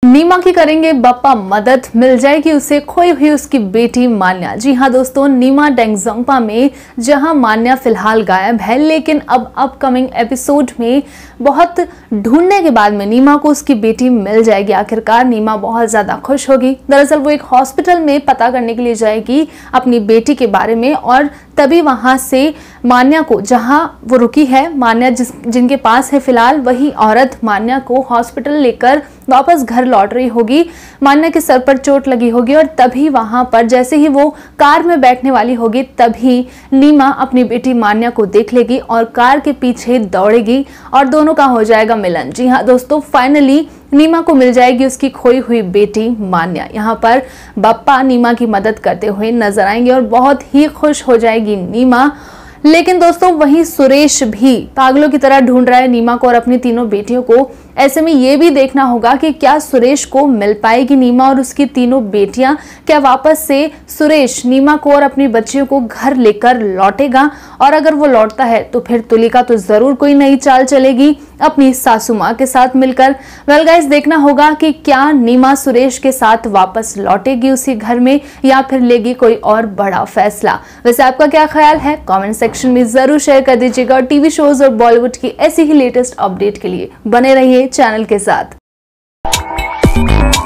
नीमा की करेंगे बप्पा मदद, मिल जाएगी उसे खोई हुई उसकी बेटी मान्या। जी हाँ दोस्तों, नीमा डेंगजोंगपा में जहां मान्या फिलहाल गायब है, लेकिन अब अपकमिंग एपिसोड में बहुत ढूंढने के बाद में नीमा को उसकी बेटी मिल जाएगी। आखिरकार नीमा बहुत ज्यादा खुश होगी। दरअसल वो एक हॉस्पिटल में पता करने के लिए जाएगी अपनी बेटी के बारे में, और तभी वहां से मान्या को, जहां वो रुकी है, मान्या जिनके पास है फिलहाल, वही औरत मान्या को हॉस्पिटल लेकर वापस घर लौट रही होगी। मान्या के सर पर चोट लगी होगी और तभी वहां पर जैसे ही वो कार में बैठने वाली होगी, तभी नीमा अपनी बेटी मान्या को देख लेगी और कार के पीछे दौड़ेगी और दोनों का हो जाएगा मिलन। जी हाँ दोस्तों, फाइनली नीमा को मिल जाएगी उसकी खोई हुई बेटी मान्या। यहाँ पर बप्पा नीमा की मदद करते हुए नजर आएंगे और बहुत ही खुश हो जाएगी नीमा। लेकिन दोस्तों वहीं सुरेश भी पागलों की तरह ढूंढ रहा है नीमा को और अपनी तीनों बेटियों को। ऐसे में ये भी देखना होगा कि क्या सुरेश को मिल पाएगी नीमा और उसकी तीनों बेटियां, क्या वापस से सुरेश नीमा को और अपनी बच्चियों को घर लेकर लौटेगा, और अगर वो लौटता है तो फिर तुलिका तो जरूर कोई नई चाल चलेगी अपनी सासू माँ के साथ मिलकर। वेल गाइस, देखना होगा कि क्या नीमा सुरेश के साथ वापस लौटेगी उसी घर में या फिर लेगी कोई और बड़ा फैसला। वैसे आपका क्या ख्याल है, कमेंट सेक्शन में जरूर शेयर कर दीजिएगा और टीवी शोज और बॉलीवुड की ऐसी ही लेटेस्ट अपडेट के लिए बने रहिए चैनल के साथ।